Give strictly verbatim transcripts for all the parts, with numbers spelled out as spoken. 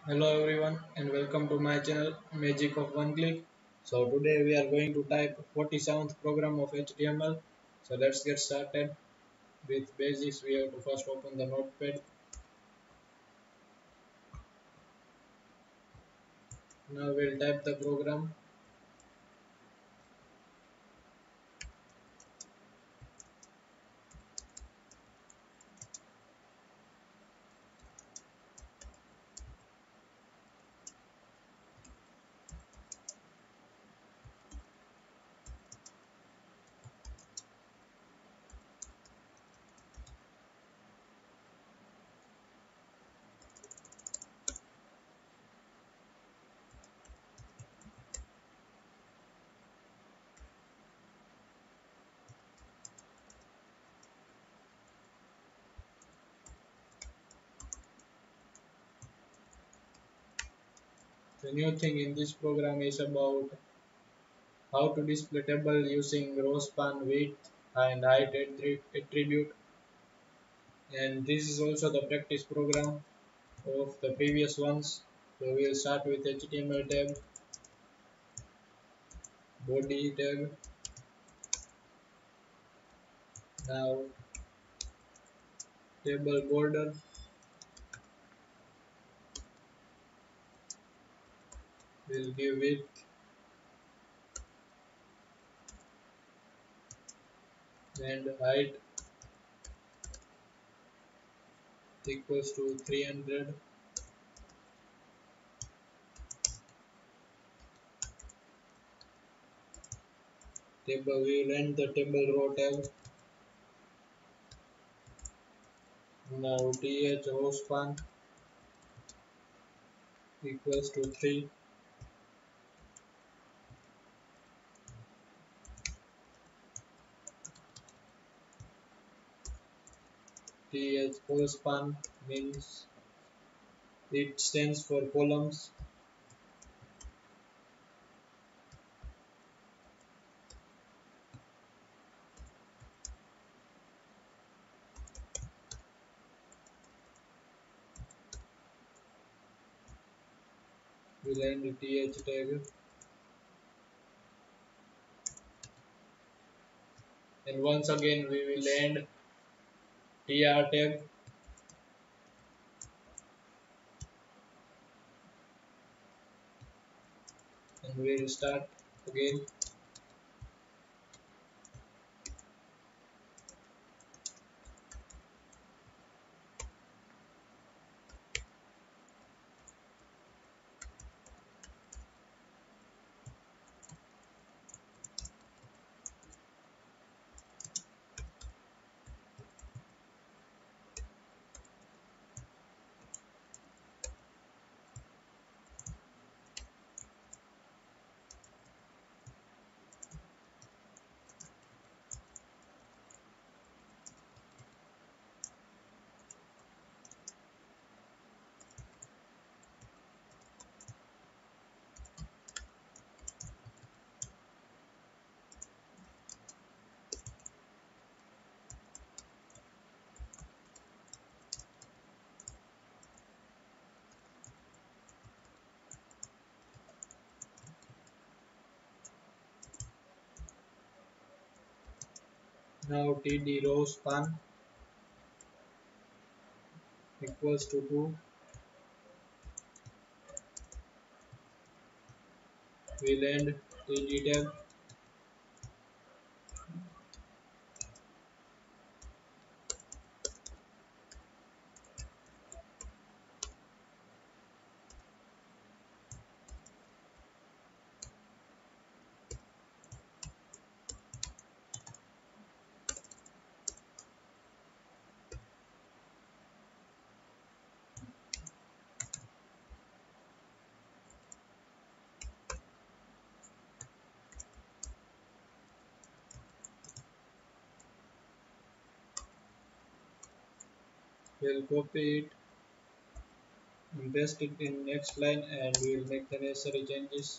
Hello everyone and welcome to my channel Magic of One Click. So today we are going to type forty-seventh program of H T M L. So let's get started. With basics we have to first open the notepad. Now we'll type the program. The new thing in this program is about how to display table using ROWSPAN width and height attribute, and this is also the practice program of the previous ones. So we'll start with H T M L tab, body tab. Now table border, will give width and height equals to three hundred. Table, we will end the table row tab. Now th row span equals to three. Th full span means it stands for columns. We'll end th tag, and once again we will end tr tag, and we will start again. Now td row span equals to two. We'll end td tab. We'll copy it and paste it in next line, and we will make the necessary changes.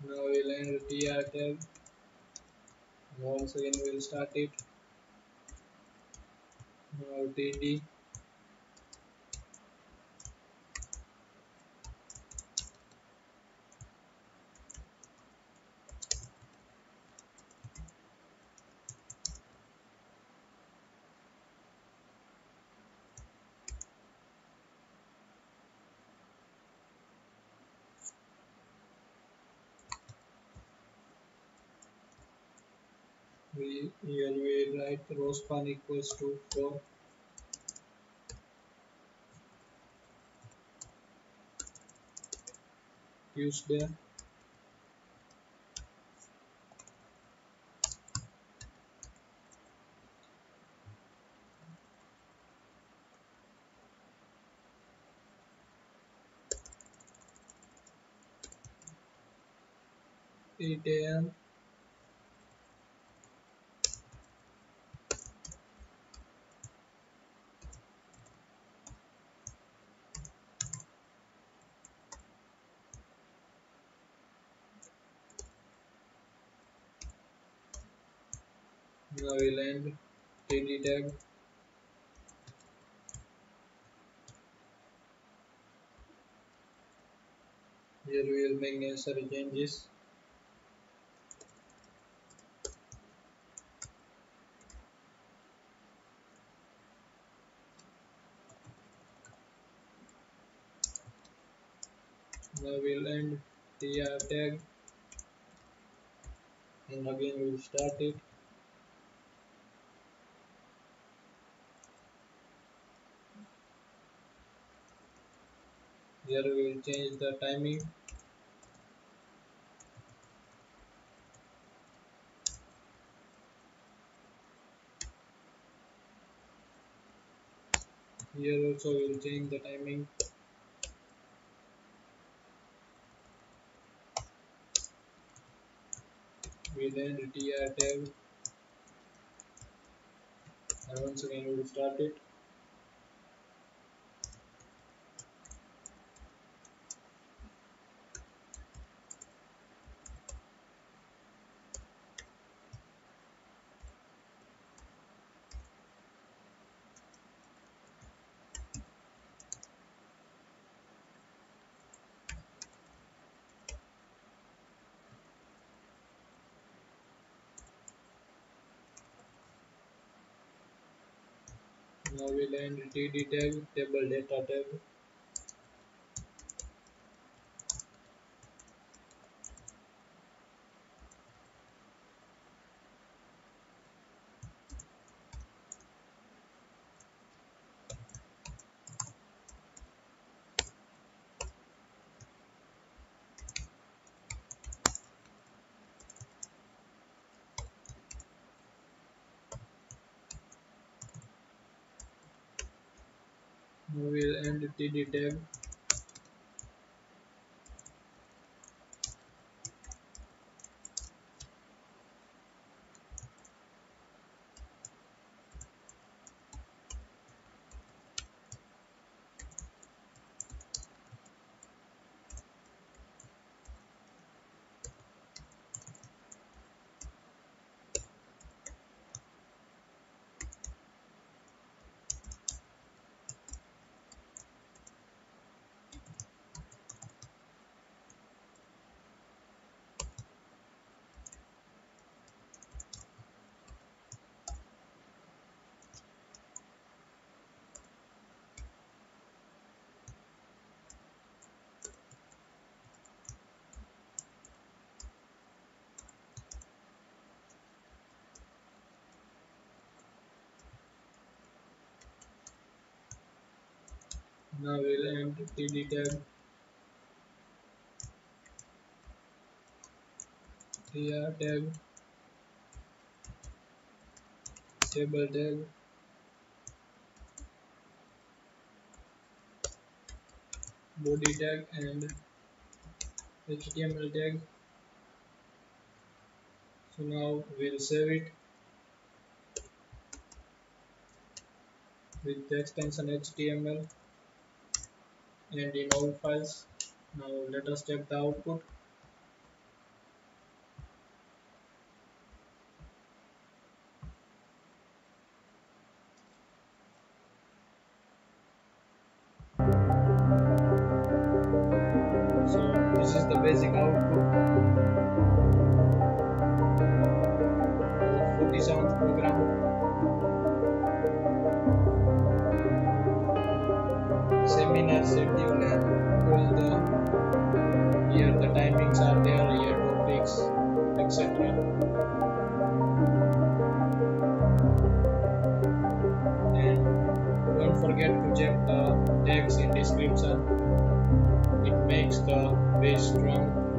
Now we'll end tr tag. Once again we'll start it. Now td we here we write rowspan equals to four Tuesday eight a m Now we'll end td tag. Here we will make necessary changes. Now we'll end tr tag and again we'll start it. Here we will change the timing. Here also we will change the timing. We'll end tr tag and once again we will start it. Now we'll end td tag table data tag. Now we'll end td tag. Now we'll end td tag tr tag table tag body tag and html tag. So now we'll save it with the extension html and in all files. Now let us check the output. This is the basic output of forty-seventh program. Seminar schedule and all the here the timings are there, here topics, et cetera. And don't forget to check the tags in description. It makes the page strong.